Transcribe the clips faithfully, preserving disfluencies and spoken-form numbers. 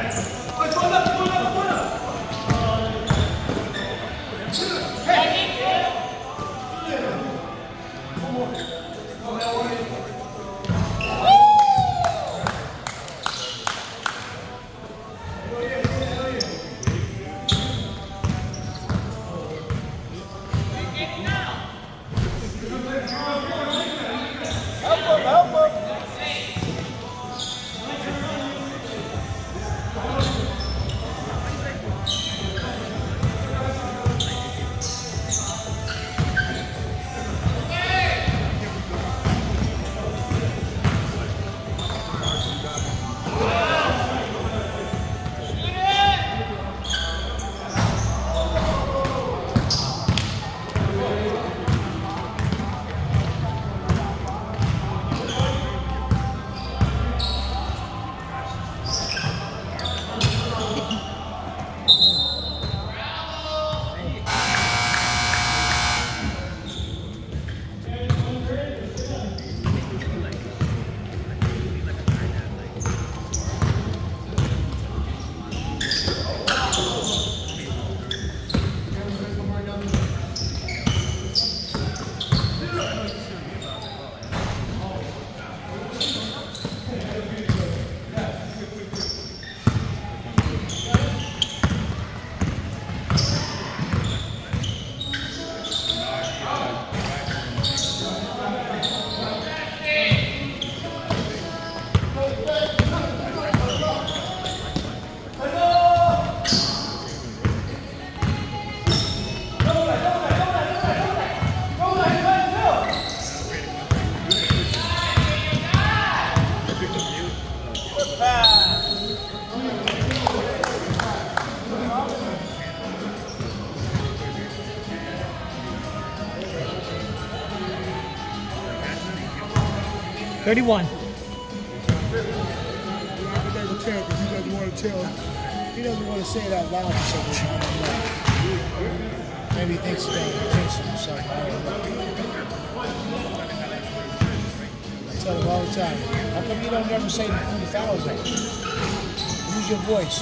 thirty-one. He doesn't want to say it out loud for some reason. I don't know. Maybe he thinks he's paying attention or something. I don't know. I tell him all the time, how come you don't never say who the fouls are? Use your voice.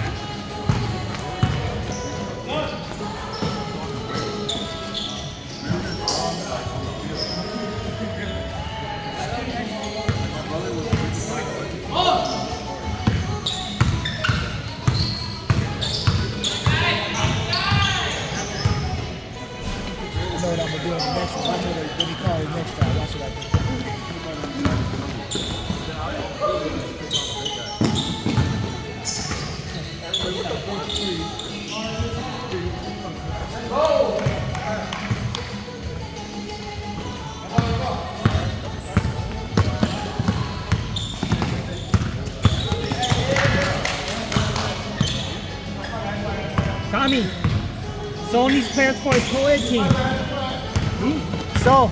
Tommy, so needs players for his co-ed team. Hmm? So.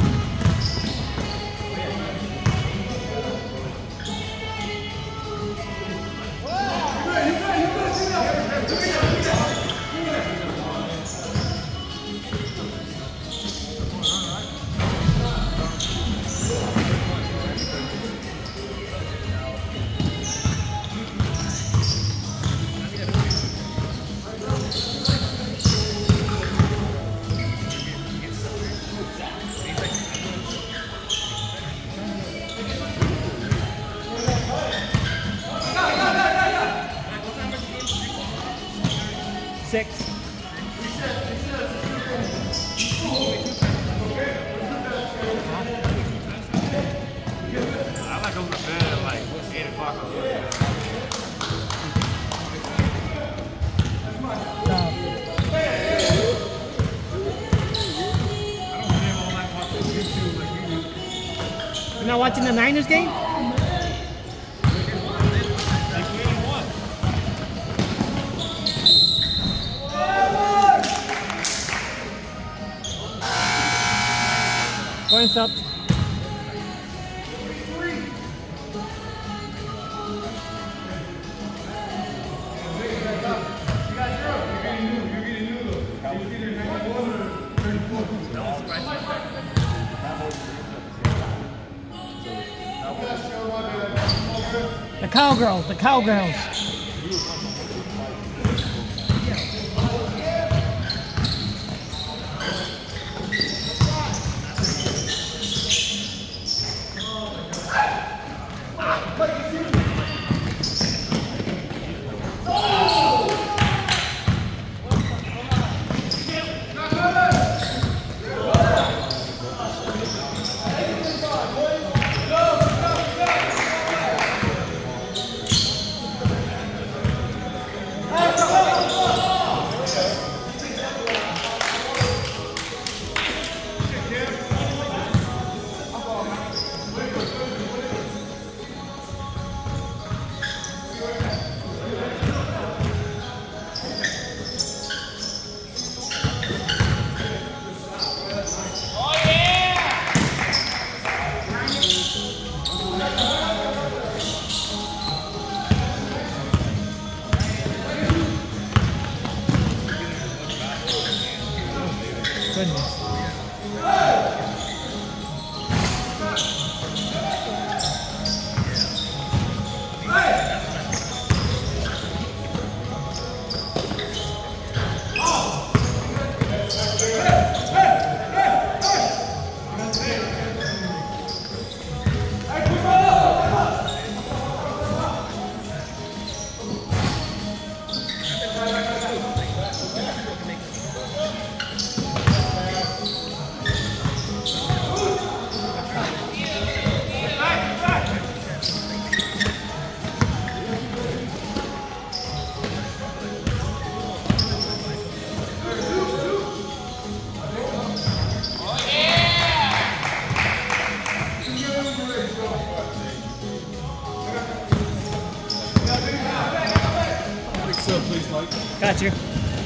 Six. I like going to bed at like eight o'clock. You're not watching the Niners game? Points up. The cowgirls, the cowgirls. Goodness. Please, Mike. Got you.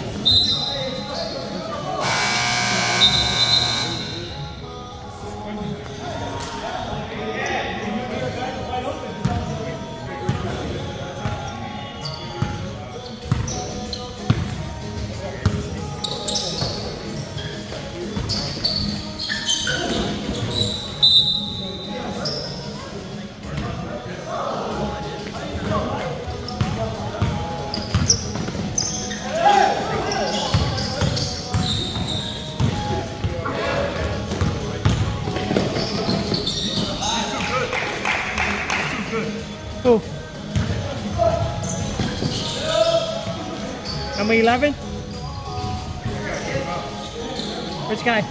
Who? Number eleven? Which guy?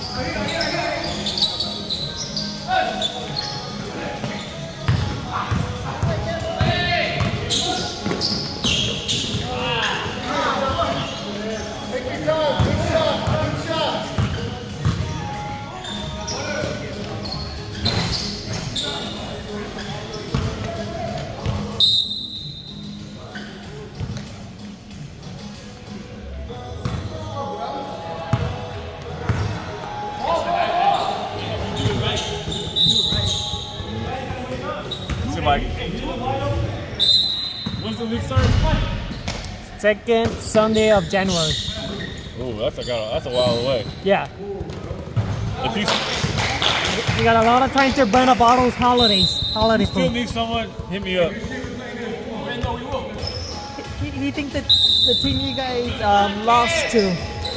Mike. When's the league start? Second Sunday of January. Oh, that's a that's a while away. Yeah. If you, We got a lot of time to burn up all those holidays. Holiday still food. need someone, hit me up. He, he thinks that the team you guys um, lost to.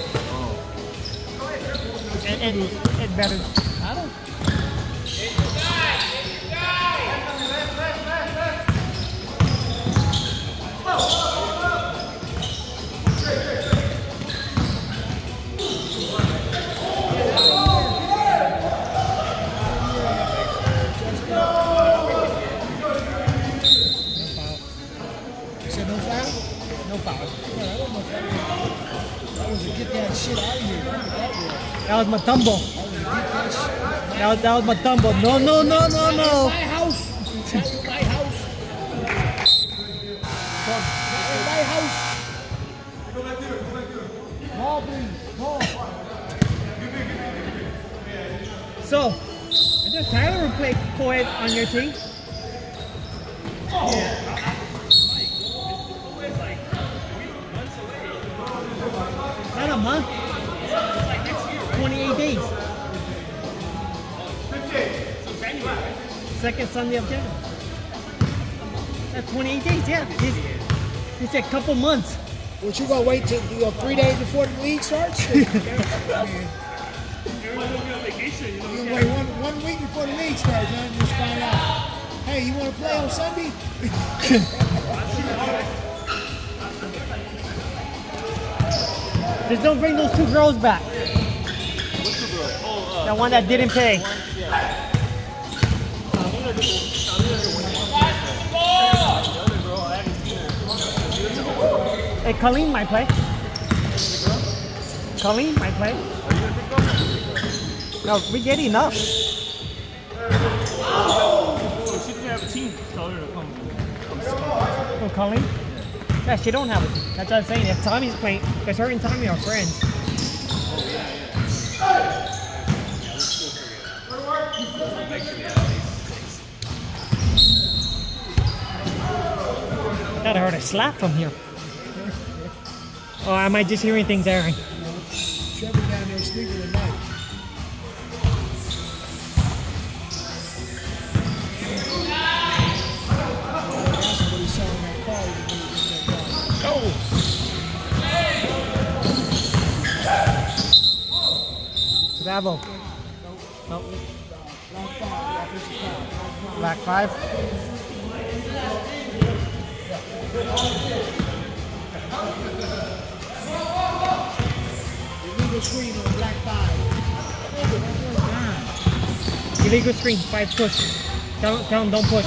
And, and it better. I don't. That was my tumble. That was, that was my tumble. No, no, no, no, no. My house. My house. My house. Call, please. Call. So, does Tyler play co-ed on your team? Yeah. Not a month. twenty-eight days. Second Sunday of January. That's twenty-eight days, yeah. He's, He said couple months. What, you gonna wait till you go three days before the league starts? Man. You gonna wait one, one week before the league starts, man, and just find out. Hey, you wanna play on Sunday? Just don't bring those two girls back. That one that didn't pay. Hey, Colleen might play. Colleen might play. No, we get enough. Oh, she doesn't have a team. Tell her to come. Oh, Colleen? Yeah, she don't have it. That's what I'm saying. If Tommy's playing, because her and Tommy are friends. Gotta heard a slap from here. Oh, am I just hearing things, Aaron? Trevor down there sleeping tonight. That's what he saw in that car. Bravo. No. Black five. Illegal screen on black five. Illegal screen, five push. Count, count, don't push.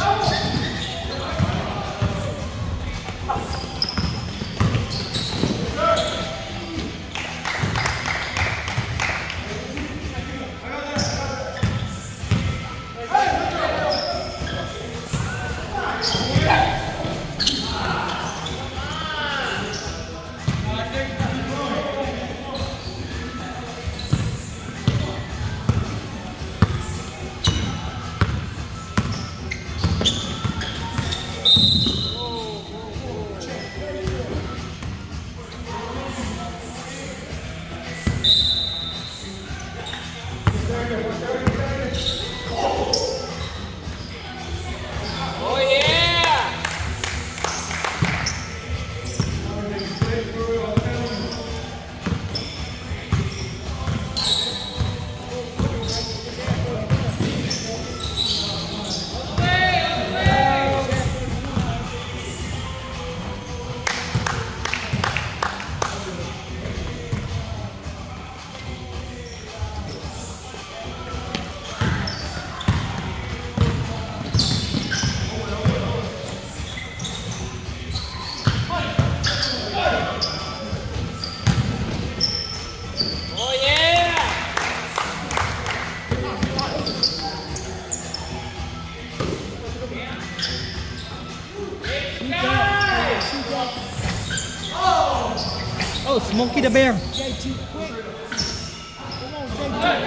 Oh, Smokey the Bear. J T, quick. Come on,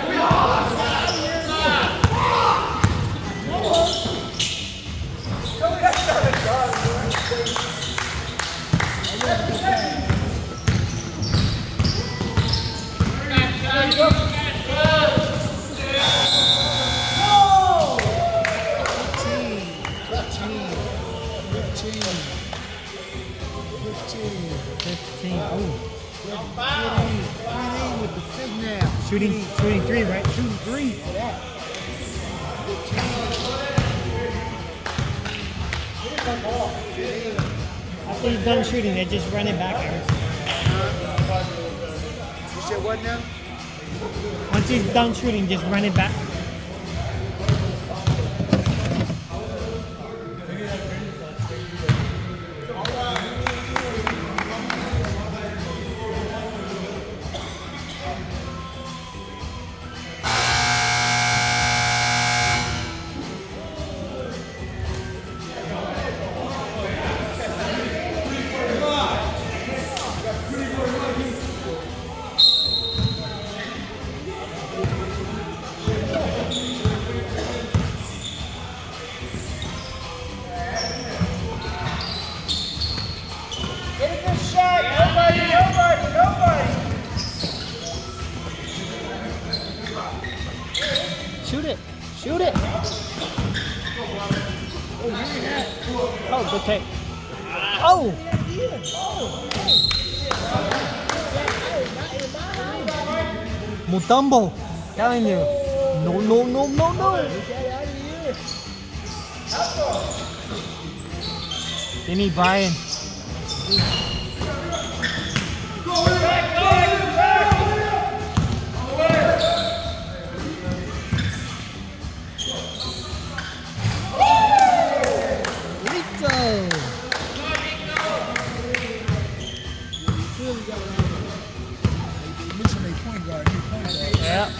fifteen. Oh. with the fig now. Shooting, shooting three, right? Shooting three for that. After he's done shooting, they just run it back. You said what now? Once he's done shooting, just run it back. Shoot it. Shoot it. Oh, good take. Oh! Mutombo, telling you. No, no, no, no, no. Give me Brian. Yeah.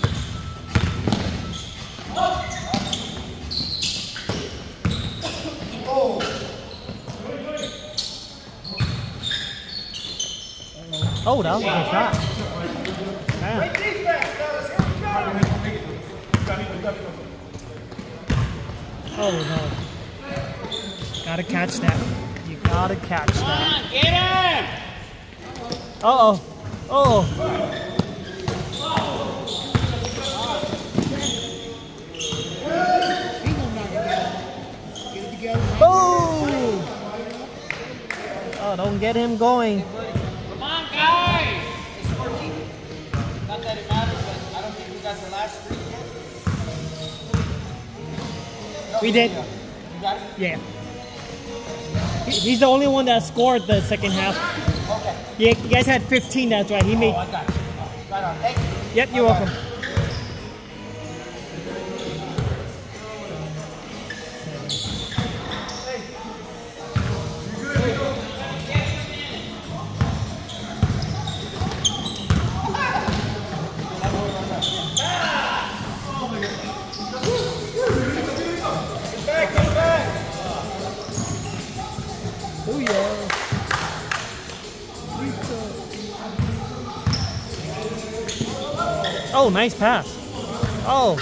Oh, that was a good shot. Damn. Oh no. Gotta catch that. You gotta catch that. Get him! Uh oh. Oh. Boom! Oh, don't get him going. Come on, guys! It's fourteen. Not that it matters, but I don't think we got the last three yet. We did. You got it? Yeah. He- He's the only one that scored the second half. Okay. Yeah, you guys had fifteen, that's right. He made. Oh, I got it. Oh, right on. Thank you. Yep, you're welcome. Oh yeah. Oh, nice pass. Oh.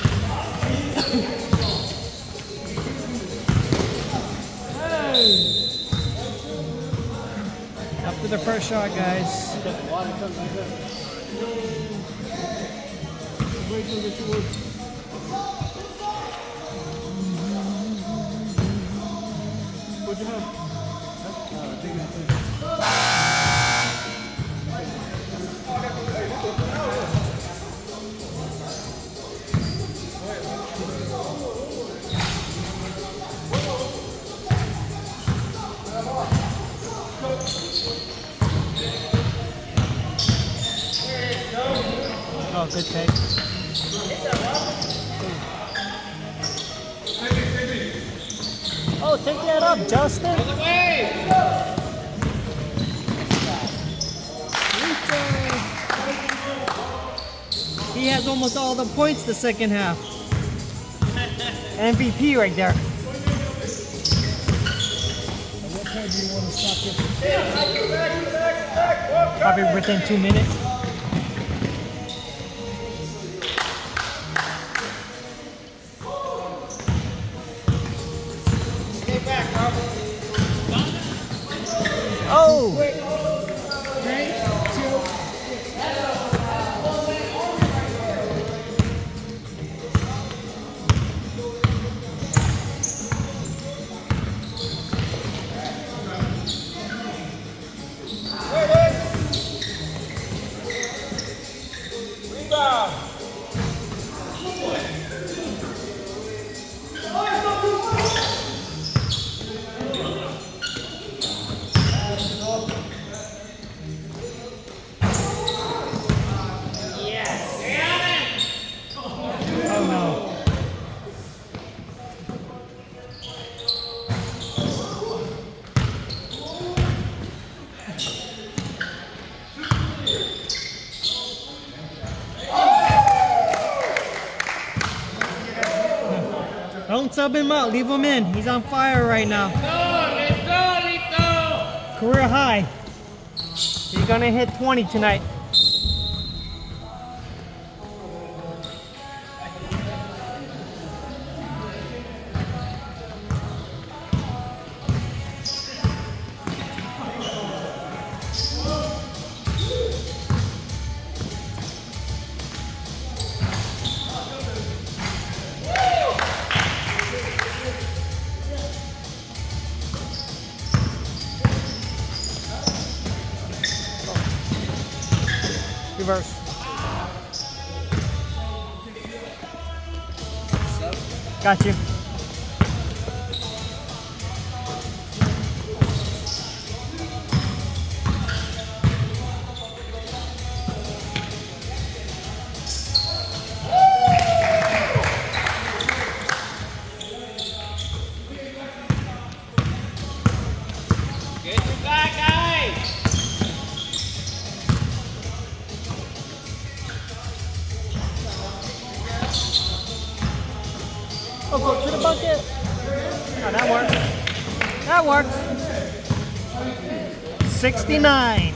Up to the first shot, guys. What'd you have? Oh, good take. Oh, take that up, Justin. He has almost all the points the second half. M V P right there. At what point do you want to stop this? Probably within two minutes. Oh! Three, two. Oh no. Don't sub him out, leave him in. He's on fire right now. Let's go, Lito! Career high. He's gonna hit twenty tonight. reverse. Got you. Oh, go to the bucket. Oh, that works. That works. sixty-nine.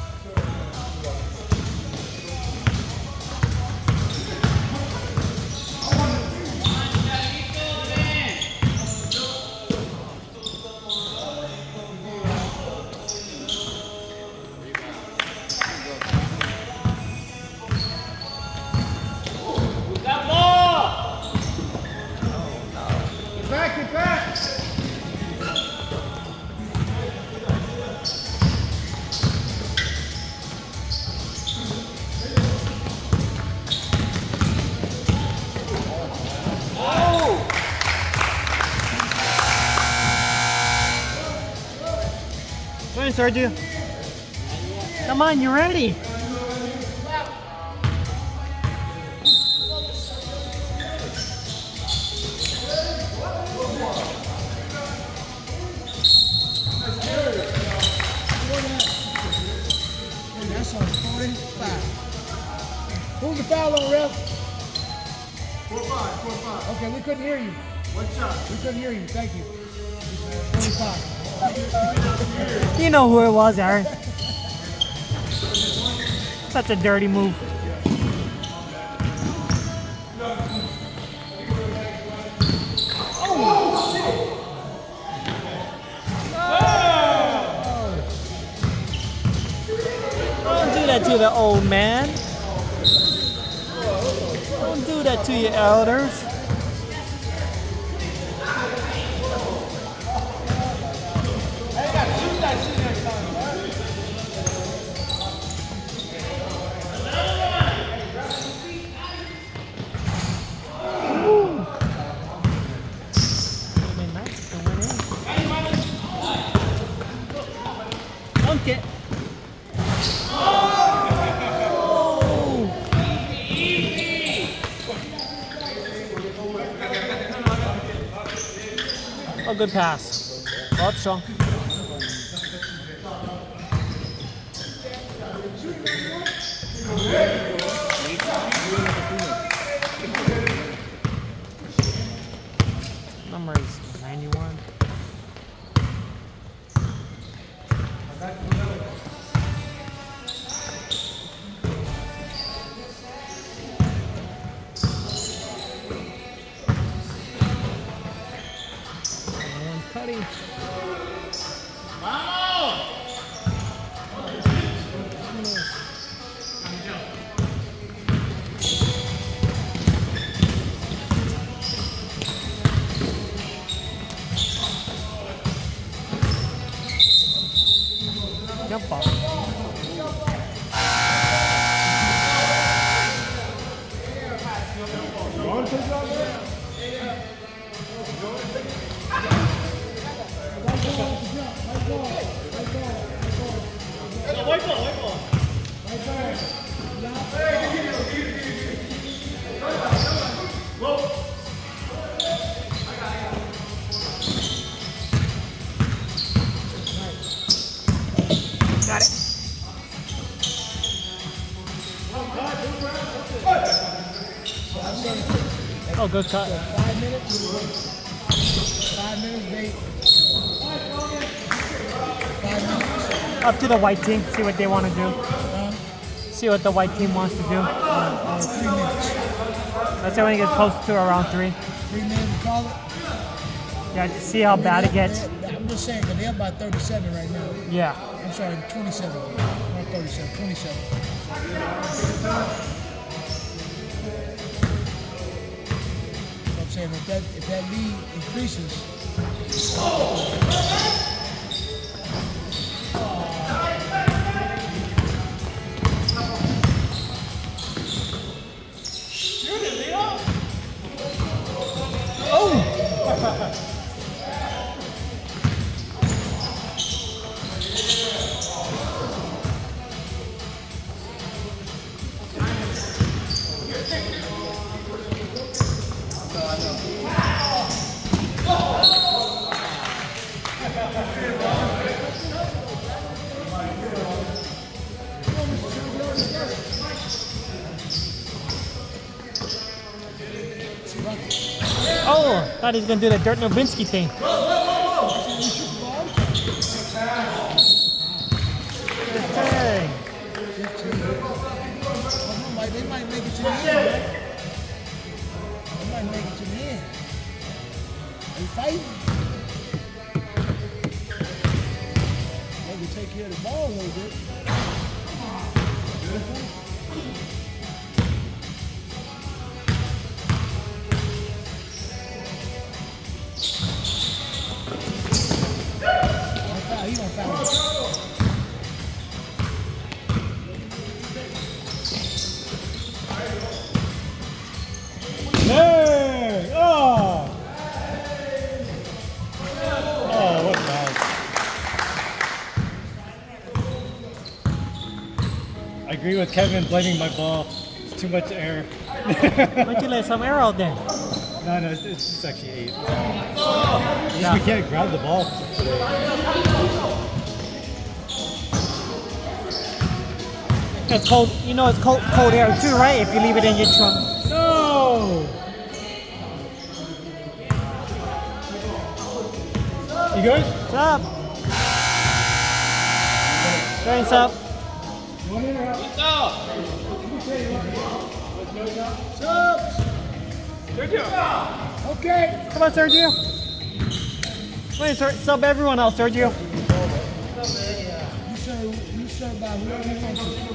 Go ahead, Sergio. Come on, you're ready. That's on forty-five. Who's the foul on, ref? Four five, four five. Okay, we couldn't hear you. One shot. We couldn't hear you. Thank you. forty-five. You know who it was, Aaron. Such a dirty move. Don't do that to the old man. Don't do that to your elders. Dunk it. Oh, good pass. Oh, it's strong. Number is ninety-one. And cutting. Jump off. Got it. Oh, good cut. Five minutes. Five minutes, mate. Five minutes. Up to the white team. See what they want to do. Uh, See what the white team wants to do. uh, three minutes. Let's say when it gets close to around three. Three minutes, we call it. Yeah, to see how bad it gets. I'm just saying, because they're about thirty-seven right now. Yeah. I'm sorry, twenty-seven. Not thirty-seven, twenty-seven. So I'm saying, if that, if that lead increases, thought he was gonna do the Dirk Nowitzki thing. Hey. They might make it to the end, right? They might make it to the end. They fighting. They can take care of the ball a little bit. He don't foul. Hey! Oh! Oh, what bad. I agree with Kevin blaming my ball. It's too much air. Why don't you let some air out there? No, no, it's, it's actually eight. Just yeah. We can't grab the ball. It's cold. You know it's cold, cold air too, right? If you leave it in your trunk. No. You good? What's up? Thanks up. What's up? Subs. Sergio. Okay. Come on, Sergio. Wait, sir, sub everyone else, Sergio. You serve, you serve by whoever you want to.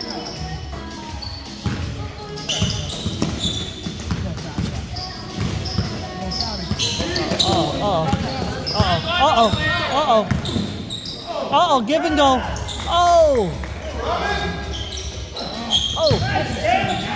Uh oh. Uh oh. Uh oh. Uh oh. Uh oh. Give and go. Oh. Oh.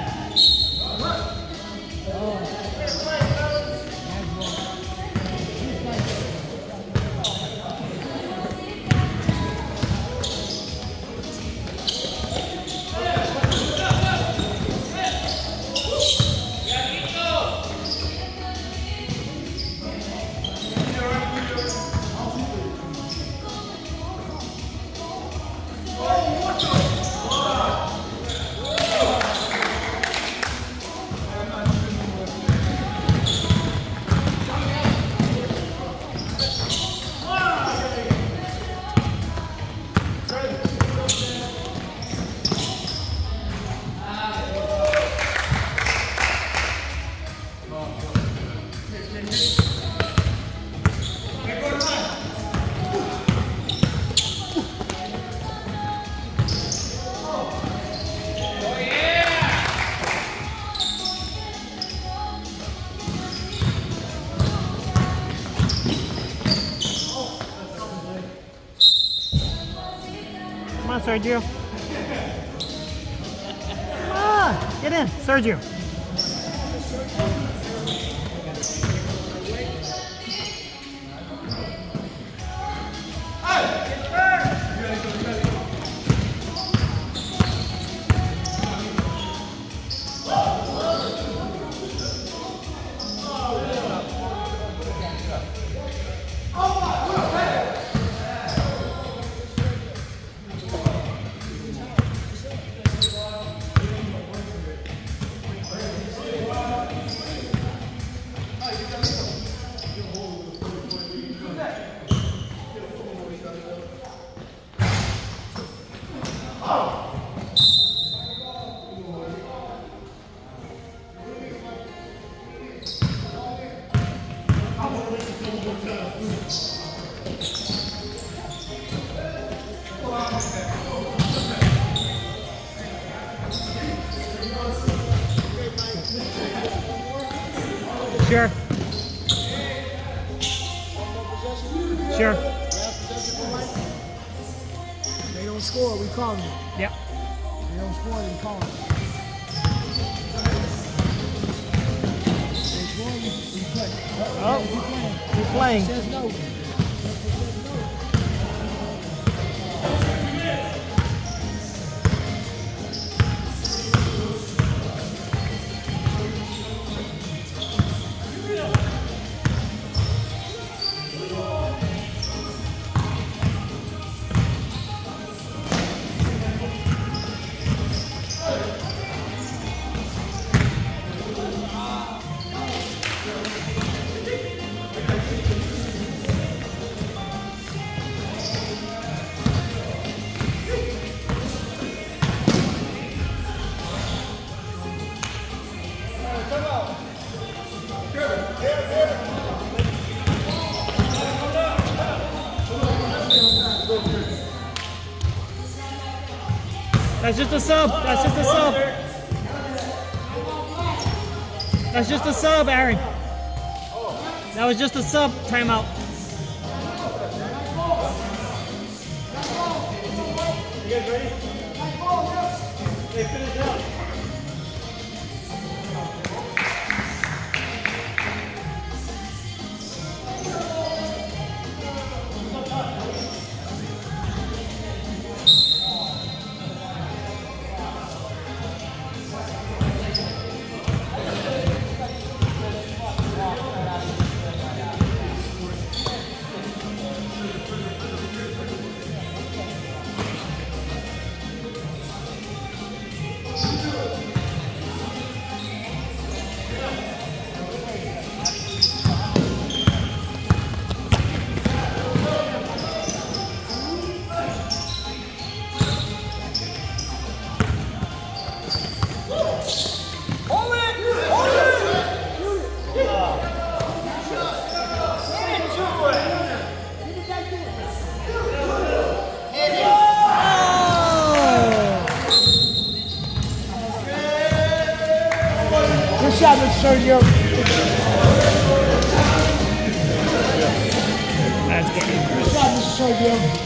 Come on, Sergio. Come on, get in, Sergio. Sure. Sure. They don't score, we call them. Yep. They don't score, we call them. They score, we, we play. Oh, we're playing. It says no. That's just a sub. That's just a sub. That's just a sub, Aaron. That was just a sub. Timeout. You guys ready? They finish up. Good shot, Mister Sergio. That's good. Good shot, Mister Sergio.